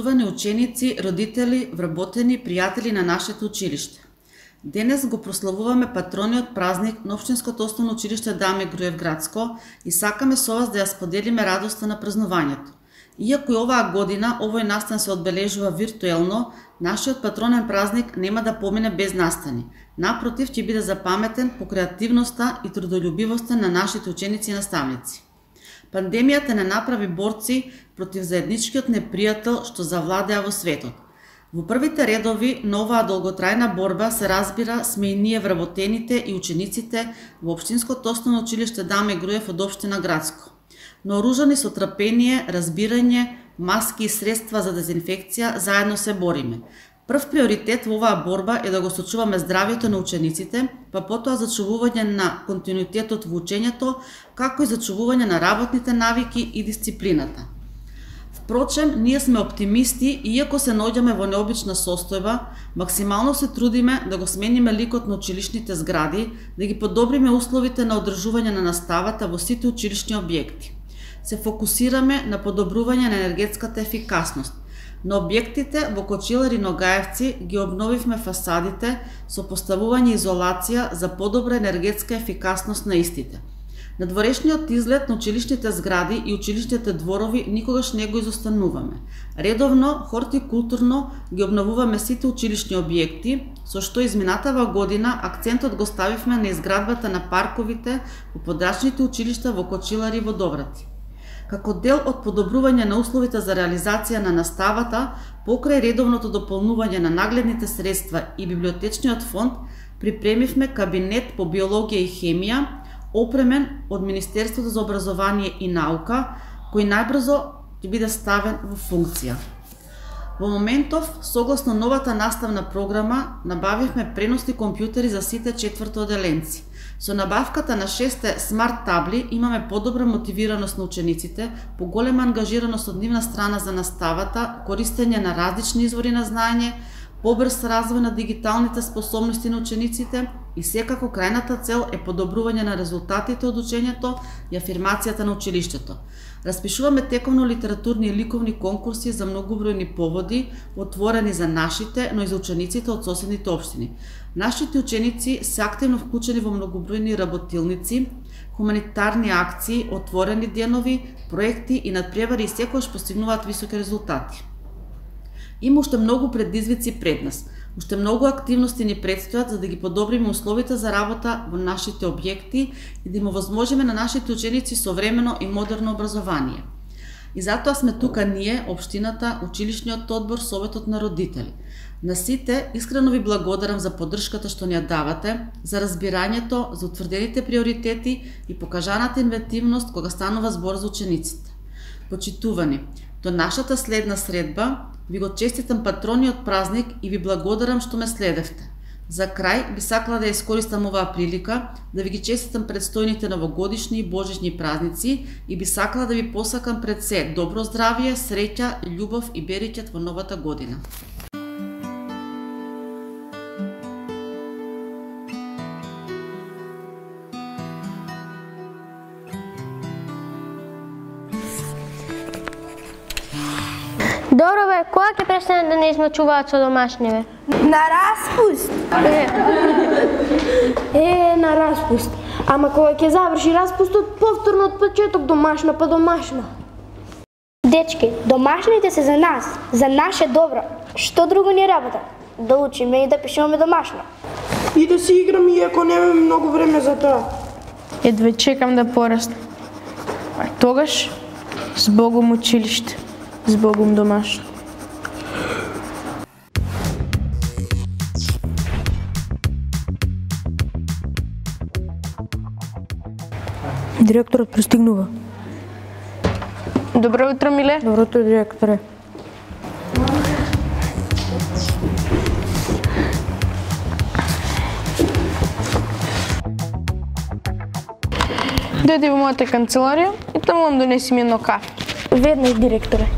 Почитувани ученици, родители, вработени, пријатели на нашето училиште. Денес го прославуваме патрониот празник на Општинското основно училиште Даме Груев Градско и сакаме со вас да ја споделиме радоста на празнувањето. Иако и оваа година овој настан се одбележува виртуелно, нашиот патронен празник нема да помине без настани. Напротив, ќе биде запаметен по креативноста и трудолюбивоста на нашите ученици и наставници. Пандемијата не направи борци против заедничкиот непријател што завладеа во светот. Во првите редови на оваа долготрајна борба се разбира сме и ние вработените и учениците во Општинското основно училиште Даме Груев од Општина Градско. Наоружани со трпение, разбирање, маски и средства за дезинфекција, заедно се бориме. Прв приоритет во оваа борба е да го сочуваме здравјето на учениците, па потоа зачувување на континуитетот во учењето, како и зачувување на работните навики и дисциплината. Впрочем, ние сме оптимисти и иако се наоѓаме во необична состојба, максимално се трудиме да го смениме ликот на училишните згради, да ги подобриме условите на одржување на наставата во сите училишни објекти. Се фокусираме на подобрување на енергетската ефикасност. На објектите во Кочилар и Ногаевци ги обновивме фасадите со поставување изолација за подобра енергетска ефикасност на истите. Надворешниот изглед на училишните згради и училишните дворови никогаш не го изостануваме. Редовно, хортикултурно ги обновуваме сите училишни објекти, со што изминатава година акцентот го ставивме на изградбата на парковите во подрачните училишта во Кочилар и во Доврати. Како дел од подобрување на условите за реализација на наставата, покрај редовното дополнување на нагледните средства и библиотечниот фонд, припремивме кабинет по биологија и хемија, опремен од Министерството за образование и наука, кој најбрзо ќе биде ставен во функција. Во моментов, согласно новата наставна програма, набавивме преносни компјутери за сите четвртооделенци. Со набавката на 6 смарт табли имаме подобра мотивираност на учениците, поголема ангажираност од нивна страна за наставата, користење на различни извори на знаење, побрз развој на дигиталните способности на учениците и секако крајната цел е подобрување на резултатите од учењето и афирмацијата на училиштето. Распишуваме тековно литературни и ликовни конкурси за многобројни поводи, отворени за нашите, но и за учениците од соседните општини. Нашите ученици се активно вклучени во многобројни работилници, хуманитарни акции, отворени денови, проекти и надпревари и секогаш постигнуваат високи резултати. Има уште многу предизвици пред нас. Уште многу активности ни предстојат за да ги подобриме условите за работа во нашите објекти и да им овозможиме на нашите ученици современо и модерно образование. И затоа сме тука ние, општината, училишниот одбор, советот на родители. На сите искрено ви благодарам за поддршката што ни ја давате, за разбирањето, за утврдените приоритети и покажаната инвентивност кога станува збор за учениците. Почитувани, до нашата следна средба ви го честитам патрониот празник и ви благодарам што ме следевте. За крај би сакала да искористам оваа прилика да ви ги честитам предстојните новогодишни и божични празници и би сакала да ви посакам пред се добро здравје, среќа, љубов и берекет во новата година. Добро бе, кога ќе престане да не измачуваат со домашни бе? На распуст! На распуст. Ама кога ќе заврши распустот, повторно од почеток домашно па домашно. Дечки, домашните се за нас, за наше добро. Што друго ни работа? Да учиме и да пишуваме домашно. И да си играм иако немаме многу време за тоа. Едве чекам да порастам. А тогаш, збогом училиште. Збогом домашно. Директорот пристигнува. Добро утро, Миле. Добро утро, директоре. Дојди во мојата канцеларија и таму вам донеси ми едно кафе. Веднаш, директоре.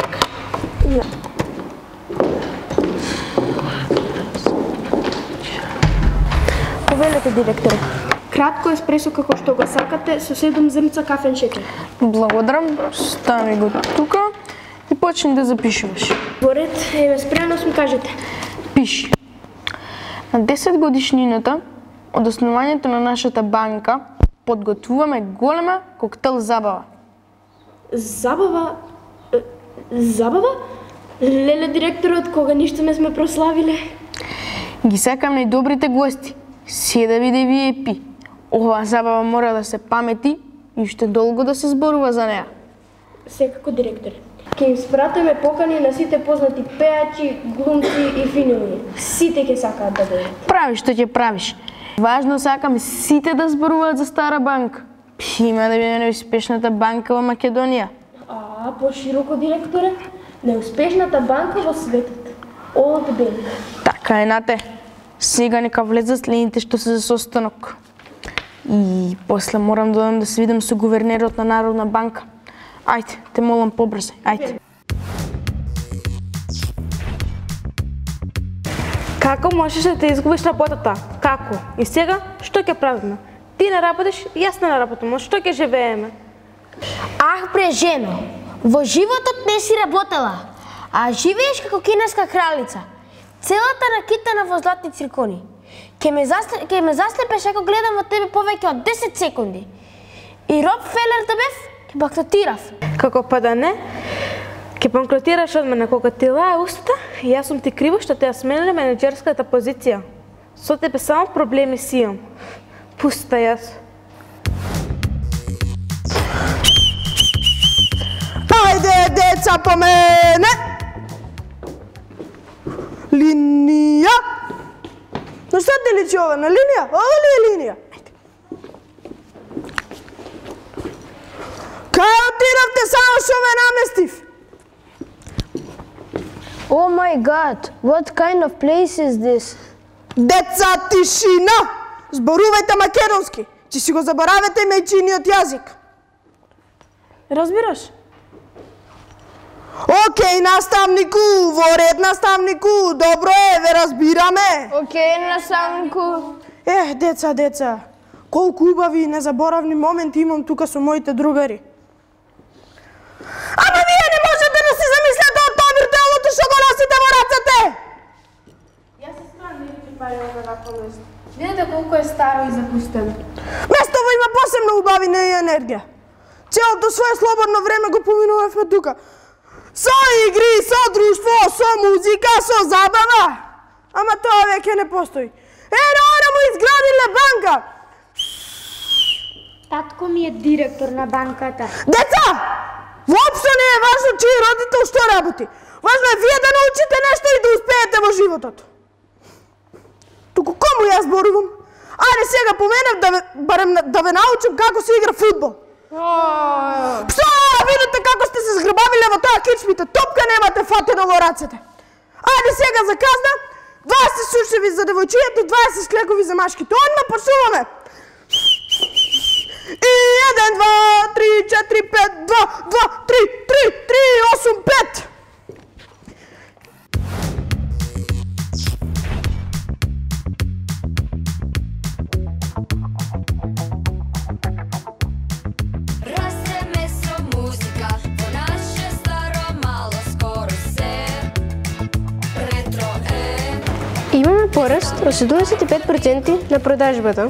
Повелете, директоре. Кратко еспресо како што го сакате со 7 зрнца кафен шекер. Благодарам, стави го тука и почни да запишуваш. Поред, спремност ми кажете. Пиши. На 10 годишнината од основањето на нашата банка подготвуваме голема коктел забава. Забава? Забава? Леле, директорот, кога ништо не сме прославиле? Ги сакам најдобрите гости. Седави да ви е пи. Оваа забава мора да се памети и уште долго да се зборува за неа. Секако, директоре. Ке им спратиме покани на сите познати пеачи, глумци и филми. Сите ќе сакаат да дојдат. Правиш што ќе правиш. Важно сакам сите да зборуваат за Стара банка. Има да биде неуспешната банка во Македонија. Пошироко, директоре. Неуспешната банка во светот. Old Bank. Така е, нате. Сега нека влезат следните што се за состанок. И после морам да одам да се видам со гувернерот на Народна банка. Ајде, те молам побрзо. Ајде. Како можеш да те изгубиш работата? Како? И сега, што ќе правиме? Ти не работиш, и јас не работам. Што ќе живееме? Ах, бре, жено, во животот не си работела, а живееш како кинеска кралица. Целата накитана во златни циркони. Ке ме заслепеш ако гледам во тебе повеќе од 10 секунди. И Роб Фелер да бев, ке банкротирав. Како па да не? Ке банкротираш од мене, кога ти лае устата, и јас сум ти криво што те ја смениле менеджерската позиција. Со тебе само проблеми си имам. Пуста јас. Ајде, деца, по мене! Линија! На што ти личи ова? На линија? Ова ли е линија? Кај отидавте само што ве наместив? Oh my god, what kind of place is this? Деца, тишина! Зборувајте македонски, че си го заборавате мајчиниот јазик. Разбираш? Океј, наставнику, во ред, наставнику, добро е, ве разбираме. Океј, наставнику. Деца, колку убави и незаборавни моменти имам тука со моите другари. Ама вие не можете да си замислете од тоа виртуелното што го носите во рацете! Јас се странно да ги парила за вакво место. Видете колку е старо и запустено. Местово има посебно убавина и енергија. Целото свое слободно време го поминувавме тука. Со игри, со друштво, со музика, со забава. Ама тоа веќе не постои. Ора му изградиле банка. Татко ми е директор на банката. Деца! Воопшто не е важно чиј родител што работи. Важно е вие да научите нешто и да успеете во животот. Туку кому јас зборувам? Ајде сега поменев барем да ве научам како се игра фудбал. Што, видите како сте се зграбавиле во тоа кичмите, топка немате фатено во рацете. Ајде сега за казна, 20 сушеви за девојчијата и 20 склекови за машките. Одма почнуваме. И 1, 2, 3, 4, 5, 2, 2, 3, 3, 3, 8, 5. Имаме пораст од 75% на продажбата.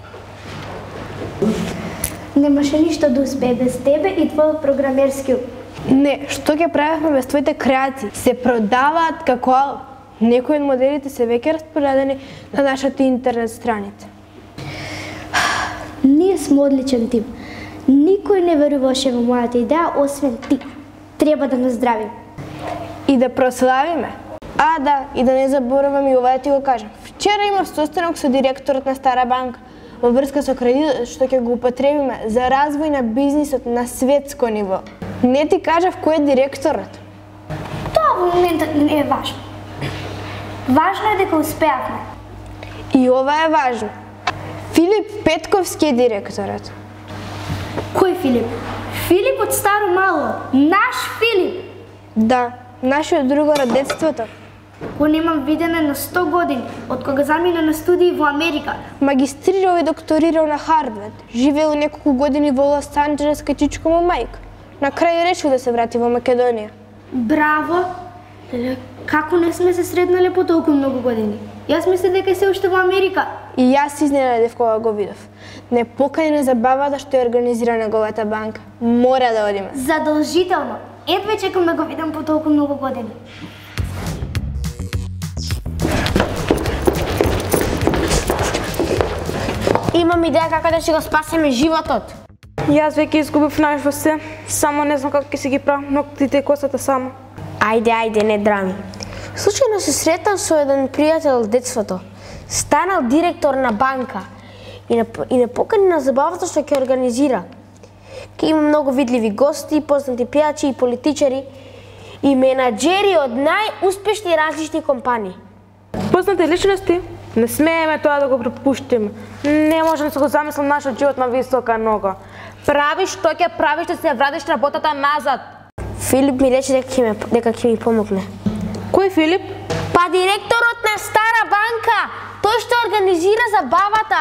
Немаше ништо да успее без тебе и твојот програмерски. Не, што ќе правиме без твоите креации? Се продаваат како некои од моделите се веќе распоредени на нашата интернет страница. Ние сме одличен тим. Никој не веруваше во мојата идеја, освен ти. Треба да наздравим. И да прославиме. Да, и да не заборавам и ова да ти го кажам. Вчера имав состанок со директорот на Стара банка во врска со кредитот што ќе го употребиме за развој на бизнисот на светско ниво. Не ти кажав кој е директорот. Тоа во моментот не е важно. Важно е дека успеавме. И ова е важно. Филип Петковски е директорот. Кој Филип? Филип од Старо Мало. Наш Филип. Да, нашиот другар од детството. Го немам видене на 100 години, од кога замина на студии во Америка. Магистрирал и докторирал на Харвард. Живеел неколку години во Лос Анџелес кај чичко му мајка. На крај решил да се врати во Македонија. Браво! Како не сме се сретнале по толку многу години? Јас мислев дека се уште во Америка. И јас се изненадев кога го видов. Не покани на забавата што ја организира неговата банка. Мора да одиме. Задолжително. Едве чекам да го видам по толку многу години. Имам идеја како да си го спасиме животот. Јас веќе изгубив најаш во се, само не знам како ќе си ги правам ноктите и косата сама. Ајде, не драми. Случајно се сретнав со еден пријател од детството. Станал директор на банка и не покани на забавата што ќе организира. Ке има многу видливи гости, познати пијачи и политичари и менаџери од најуспешни различни компании. Познати личности? Не смееме тоа да го пропуштиме. Не можам да се го замислам нашиот живот на висока нога. Правиш што ќе правиш да се вратиш работата назад. Филип ми рече дека ќе ми помогне. Кој Филип? Па директорот на Стара банка! Тој што организира забавата.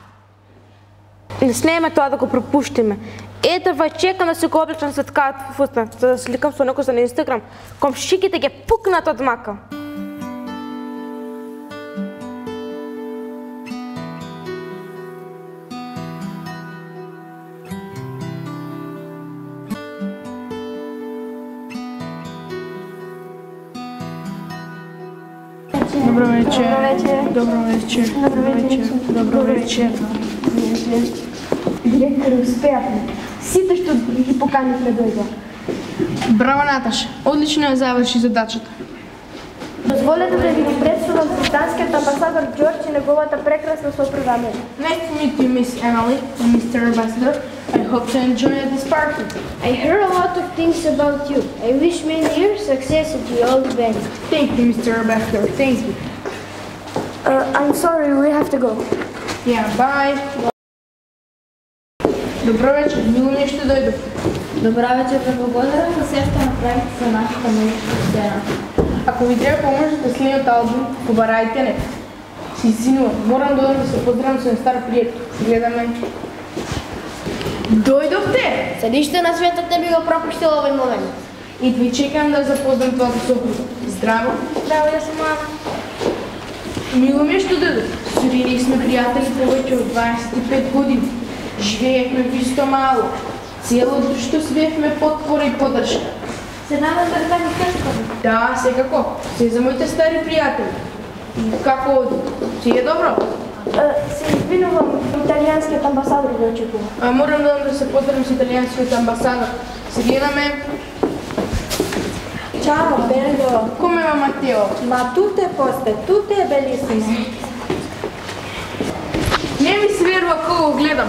Не смееме тоа да го пропуштиме. Ето чекам да се го облечам за такава фуста, за да сликам со некој на Инстаграм. Комшиките ќе пукнат од мака. Добро вечер. Добро вечер. Добро вечер. Директор, успеавме. Сите што ги поканивме дојдоа. Браво, Наташа. Одлично ја заврши задачата. Дозволете да ви го представам британскиот амбасадор Џорџ и неговата прекрасна сопруга Амели. Nice to meet you, Miss Emily and Mr. Ambassador. I hope to enjoy this party. I heard a lot of things about you. I wish many years success at you all the best. Thank you, Mr. Ambassador. Thank you. I'm sorry, we have to go. Yeah, bye. Добро вечер, мило ми е што дојдов. Добра вечер, ве благодарам за се што направите за нашата музичка сцена. Ако ви треба помош за следниот албум, побарајте не. Си извинувам, морам да одам да се поздравам со стар пријател. Гледаме. Дојдовте! За ништо на светот не би го пропуштил овој момент. И ви чекам да запознам твојата сопруга. Здраво! Здраво, јас сум Ана. Мило ми е што дојдов. Со Рини сме пријатели повеќе од 25 години. Живеевме во исто мало. Целото што си бевме подпора и поддршка. Се надам да така тешко. Да, секако. Се за моите стари пријатели. Како оди? Си е добро? Се извинувам, италијанскиот амбасадор го очекува. Морам да се поздравам со италијанскиот амбасадор. Се гледаме. Ciao, bello. Come va Matteo? Ma tutte poste, tutte bellissime. Не ми се верува кога го гледам.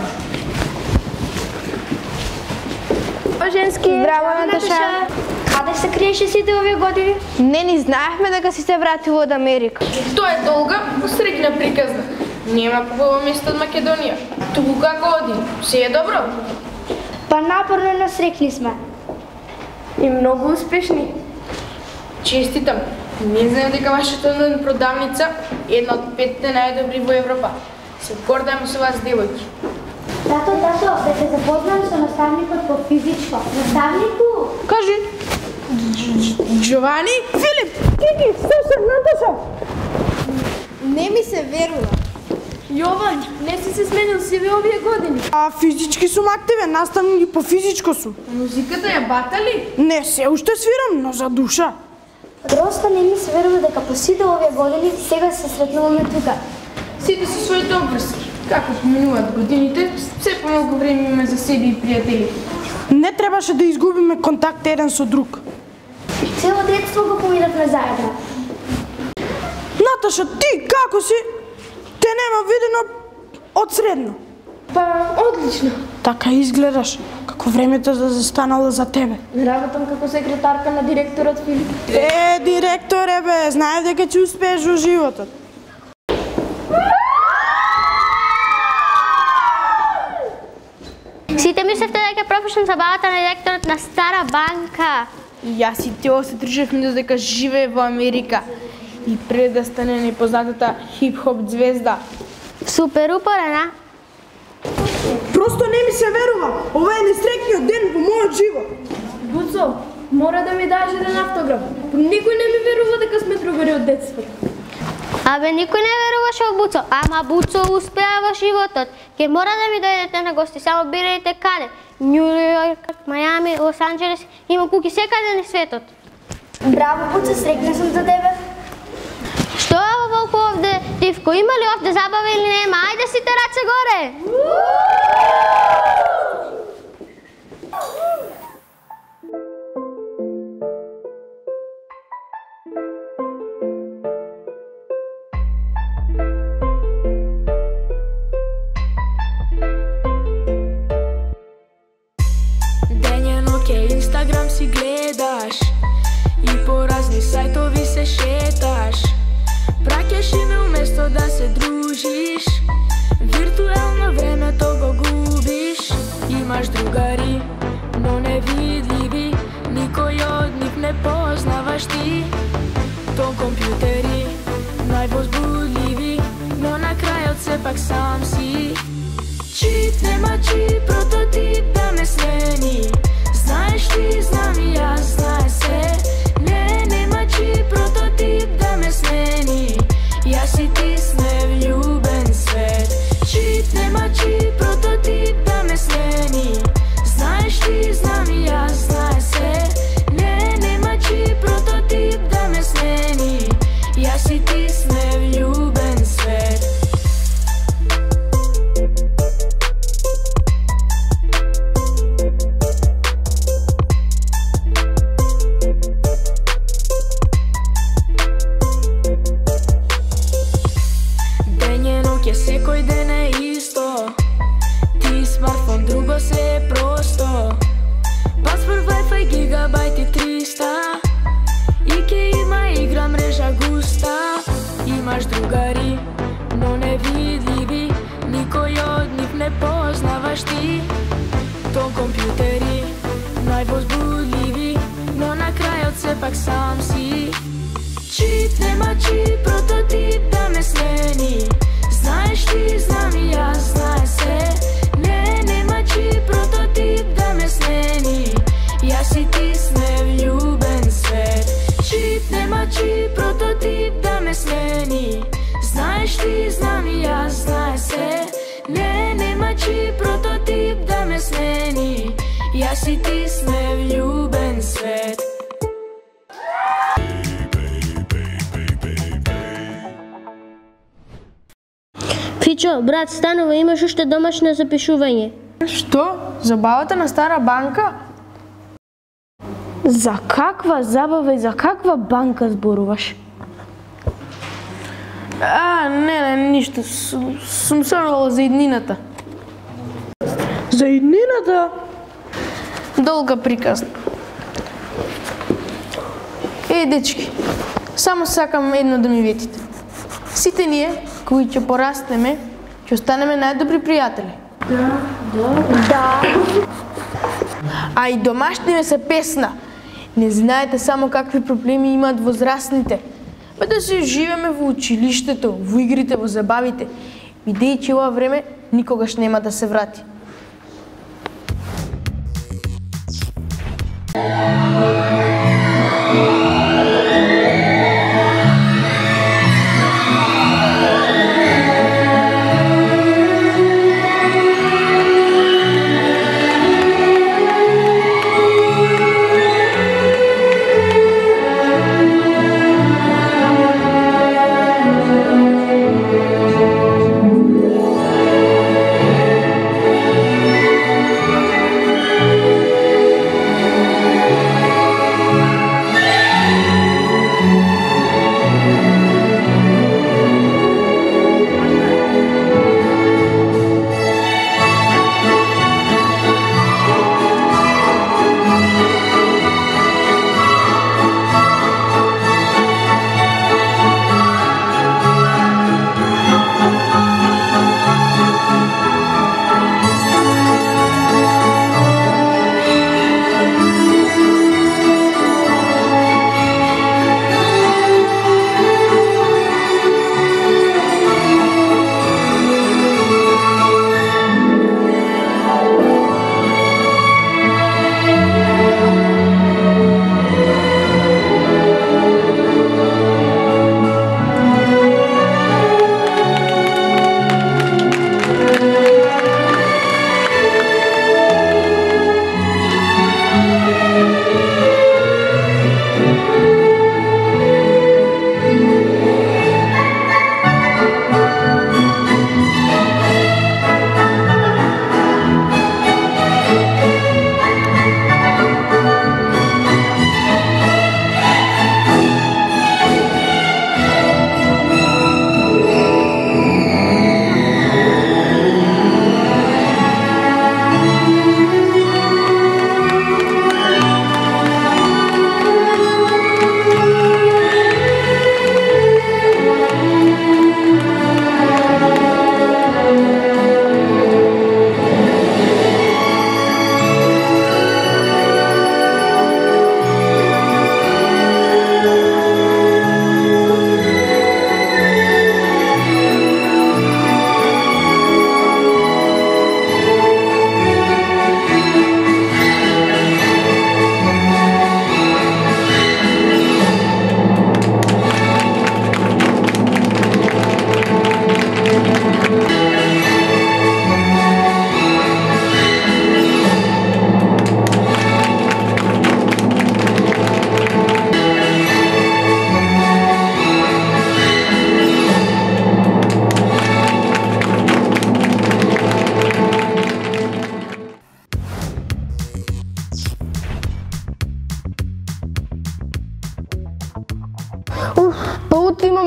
Женски, здраво, Наташа. Каде се криеше сите овие години? Не ни знаевме дека си се вратила од Америка. Тоа е долга, усрекна приказна. Нема побаво место од Македонија. Туку како оди? Се е добро? Па напорно насрекни сме. И многу успешни. Честитам. Не знам дека вашата онлайн продавница е една од 5 најдобри во Европа. Се гордам со вас, девојки. Тато, да те запознам со наставникот по физичко. Наставнику! Кажи. Джовани? Филип, Кики, Стефан, Наташа! Не ми се верува. Јован, не си се сменил сиве овие години. А физички сум активен, наставник и по физичко сум. Музиката ја батали? Не, се уште свирам, но за душа. Просто не ми се верува дека по сите овие години сега се сретнуваме тука. Сите со своите обврски. Како поминуваат годините, се помалку време имаме за себе и пријатели. Не требаше да изгубиме контакт еден со друг. Цело детство го поминавме заедно. Наташа, ти како си? Те нема видено од средно. Па, одлично. Така изгледаш, како времето да застанало за тебе. Работам како секретарка на директорот Филип. Директоре бе, знаев дека ќе успееш во животот. Сите мислевте дека пропуштам забавата на директорот на Стара банка. И јас и Тео се држевме додека живее во Америка. И пред да стане непознатата хип-хоп звезда. Супер упорен, а? Просто не ми се верува. Ова е несреќниот ден во мојот живот. Буцо, Мора да ми дадеш еден автограф. Никој не ми верува дека сме другари од детството. Абе, никој не веруваше во Буцо, ама Буцо успеа во животот. Ке мора да ми дојдете на гости, само бирајте каде. Нью Йорк, Мајами, Лос Анџелес, има куки секаде на светот. Браво, Буцо, среќна сум за тебе. Што е Волко овде? Тивко, има ли овде забава или нема? Ајде сите раце горе! Инстаграм си гледаш и по разни сајтови се шеташ. Праќаш име уместо да се дружиш, виртуелно времето го губиш. Имаш другари, но невидливи, никој од нив не познаваш ти. То компјутери, највозбудливи, но на крајот сепак сам си. Чит нема чит, прототип да ме смени. Знаеш ти, знам и јас, знае се. Не, нема чип прототип да ме смени. Јас и ти сме влюбен свет. Чип нема чип прототип да ме смени. Знаеш ти, знам и јас, знае се. Не, нема чип прототип да ме смени. Јас и ти сме влюбен свет. Секој ден е исто, ти смартфон, друго се е просто. Паспорт, Wi-Fi, гигабајти 300 и ке има игра мрежа густа. Имаш другари, но невидливи, никој од нив не познаваш ти. То компјутери, највозбудливи, но на крајот сепак сам си. Чип нема чип, прототип да ме смени. Знаеш ти, знам и јас, знае се. Не, нема чип прототип да ме смени. Јас и ти сме влюбен свет. Чип нема чип прототип да ме смени. Знаеш ти, знам и јас, знае се. Не, нема чип прототип да ме смени. Јас и ти сме влюбен свет. Фичо, брат, станува, имаш уште домашно запишување. Што? Забавата на Стара банка? За каква забава и за каква банка зборуваш? Не, ништо. Сум сорвала за иднината. За иднината? Долга приказна. Дечки, само сакам едно да ми ветите. Сите ние, кои ќе порастеме, ќе останеме најдобри пријатели. Да. А и домашните се песна. Не знаете само какви проблеми имаат возрастните. Па да се живееме во училиштето, во игрите, во забавите. Бидејќи ова време никогаш нема да се врати.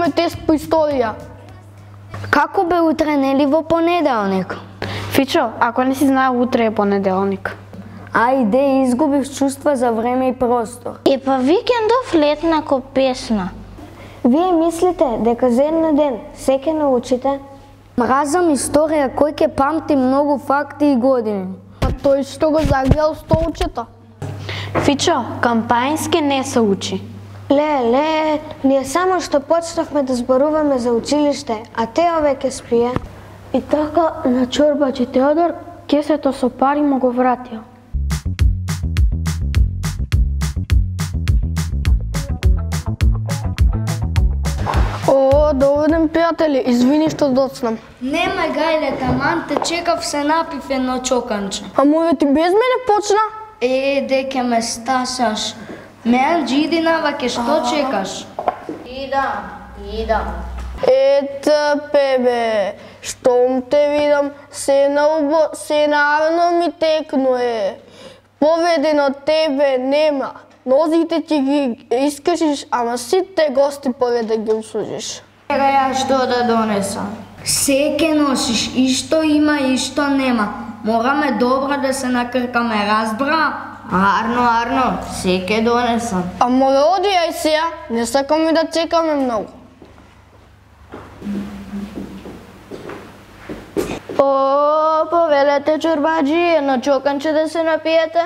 првиот тест по историја. Како бе утре, нели во понеделник? Фичо, ако не си знаел, утре е понеделник. Ајде, изгубив чувства за време и простор. Па викендов летна ко песна. Вие мислите дека за еден ден се ќе научите? Мразам историја кој ќе памти многу факти и години. А тој што го загледал столчето. Фичо, кампајнски не се учи. Ле, ние само што почнавме да зборуваме за училиште, а Тео веќе спие. И така на чорбаџи Теодор кесето со пари му го вратија. О, добар ден, пријатели, извини што доцнам. Немај гајле, таман те чекав, се напив едно чоканче. А мојот ти без мене почна? Деке ме стасаш. Мен джиди наваке, што чекаш? Идам. Ета, бебе, штом те видам, се нарано ми текнуе. Поведен од тебе нема. Нозите ти ги искашиш, ама сите гости поведе ги услужиш. Сега ја што да донесам? Се ке носиш, и што има, и што нема. Мораме добро да се накркаме, разбра? Арно, се ке донесам. Ама роди, ај сеја, не сакаме да чекаме многу. О, повелете чорбаџи, едно чоканче да се напиете?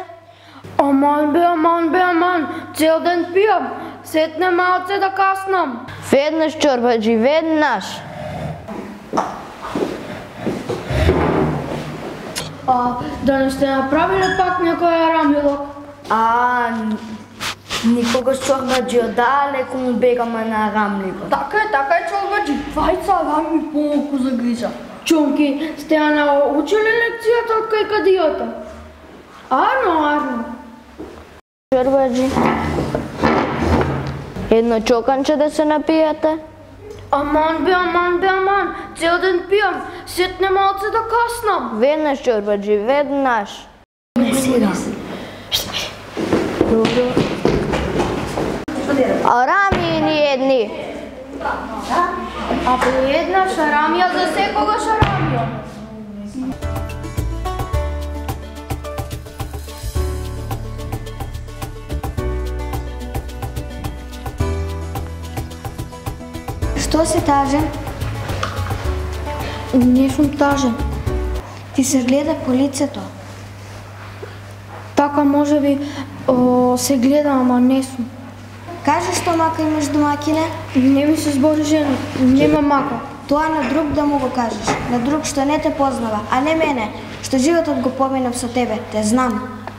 Аман, цел ден пијам, сетне малце да каснам. Веднаш чорбаџи, веднаш. Да не сте направиле пак некој арамилок? Никогаш чорбаџи, одалеку му бегаме на арамливот. Така е чорбаџи, вајца арами помалку загрижа. Чунки, сте ја научили лекцијата од кај кадијата? Арно. Чорбаџи, едно чоканче да се напиете? Аман, цел ден пијам, сетне малце да каснам. Веднаш чорбаџи, веднаш. Не сега. Арами или едни? Ако еднаш арамија, за секогаш арамија. Што си тажен? Не сум тажен. Ти се гледа по лицето. Така може би се гледа, ама не сум. Кажи што мака имаш домакине? Не ми се збори жена, нема мака. Тоа на друг да му го кажеш, на друг што не те познава, а не мене, што животот го поминав со тебе, те знам.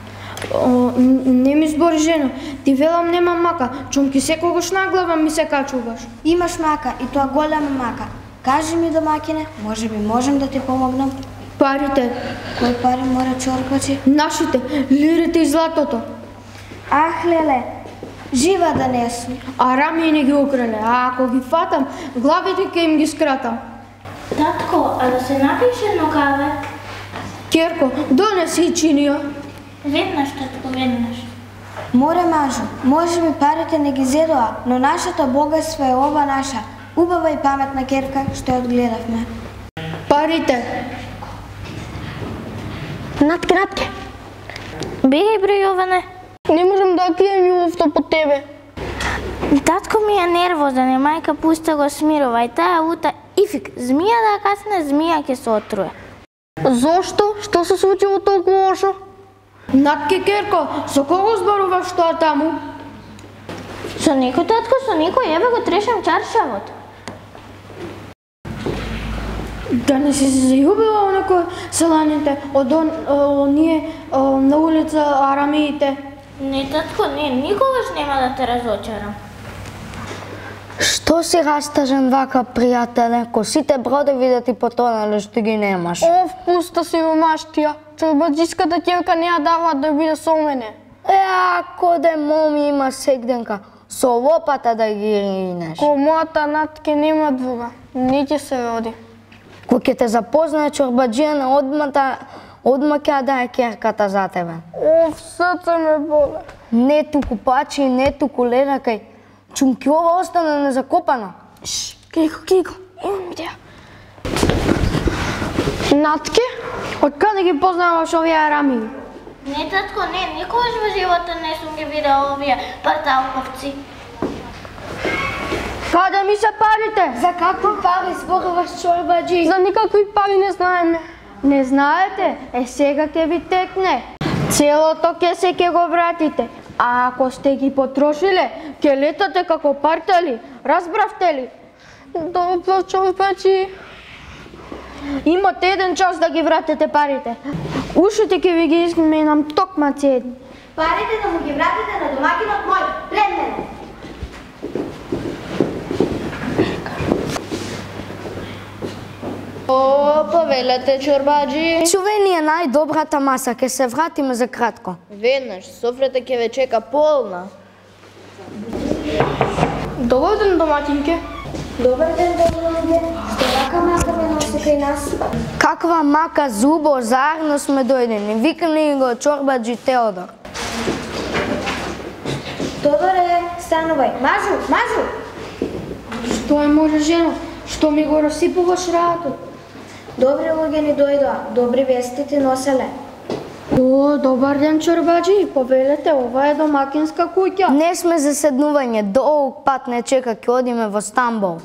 Не ми збори жена, ти велам нема мака, чумки секогаш на глава ми се качуваш. Имаш мака и тоа голема мака. Кажи ми домакине, може би можем да ти помогнам. Парите. Кои пари мора чорбаџи? Нашите, лирите и златото. Ах, леле, жива да не сум. Арами не ги украле, а ако ги фатам, главите ќе им ги скратам. Татко, а да се напиеш едно каве? Керко, донеси и чинија. Веднаш, татко, веднаш. Море мажу, може би парите не ги зедоа, но нашето богатство е ова наша, убава и паметна керка што ја одгледавме. Парите. Натке. Бегај бре, Јоване. Не можам да кријам љубовта по тебе. Татко ми е нервозен и мајка пуста го смирува и таа ута ифик, змија да касне, змија ќе се отруе. Зошто? Што се случило толку лошо? Натке, Керко, со кого зборуваш тоа таму? Со никој, татко, со никој, еве го трешам чаршавот. Да не си се зајубила во некој селаните, од оние на улица Арамиите? Не, татко, не, никогаш нема да те разочарам. Што си растажен вака, пријателе? Косите бродови да ти потонале што ги немаш. Пуста си во маштија. Чорбаџиската ќерка не ја дава да биде со мене. Ако де моми има сегденка, со лопата да ги ринеш. Ко мојата Натке нема друга, не ќе се роди. Кој ќе те запознае чорбаџијана, одма ќе ја дае ќерката за тебе. Срце ме боле. Не туку пачи, не туку леракај. Чумки ова остана незакопано. Кико, имам идеја. Натке, од каде ги познаваш овие рамиња? Не, татко, не, никогаш во живота не сум ги видел овие парталковци. Каде ми се парите? За какви пари зборуваш, чорбаджи? За никакви пари не знаеме. Не знаете? Сега ќе ви текне. Целото ќе го вратите. А ако сте ги потрошиле, ќе летате како партали. Разбравте ли? Добро, чорбаджи. Имате 1 час да ги вратите парите. Ушите ќе ви ги изменам токма цедни. Парите да му ги вратите на домакинот мој, пред мене. О, повелете, чорбаджи. Чуве ни е најдобрата маса, ќе се вратиме за кратко. Веднаш, софрата ќе ве чека полна. Добар ден, домакинке. Добар ден, домакинке. Што вака мака ме носи кај нас? Каква мака зубо, заедно сме дојдени. Викани го чорбаджи Теодор. Тодоре, станувај. Мажу! Што е може жено? Што ми го расипуваш работот? Добри луѓе ни дојдоа, добри вести ти носеле. О, добар ден, чорбаджи. Повелете, ова е домакинска куќа. Не сме за седнување, долг пат не чека, ќе одиме во Стамбул.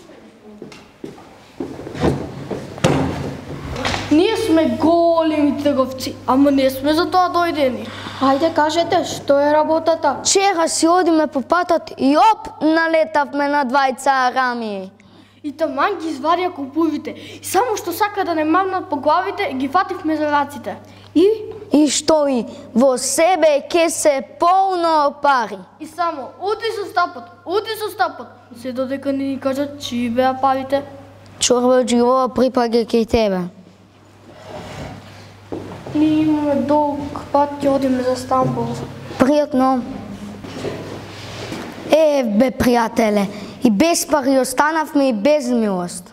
Ние сме големи трговци, ама не сме за тоа дојдени. Ајде кажете, што е работата? Вчера си одиме по патот и оп, налетавме на двајца арамии. И таман ги извадија купувите. И само што сака да не мамнат по главите, ги фативме за раците. И што и во себе ке се полно пари. И само уди со стапот, се додека не ни кажат чии беа парите. Чорбаджи, ова припаѓа кај тебе. Ние имаме долг пат, ќе одиме за Стамбул. Пријатно. Бе, пријателе, и без пари останавме и без милост.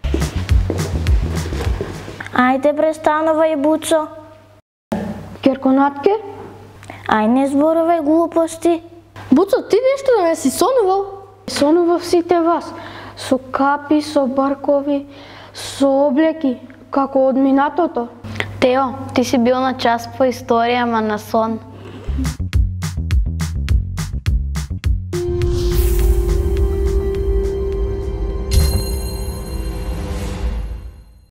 Ајде престанувај, Буцо. Керконатке? Ај не зборувај глупости. Буцо, ти нешто да не си сонувал? Сонував сите вас. Со капи, со баркови, со облеки, како од минатото. Тео, ти си бил на час по историја, ама на сон.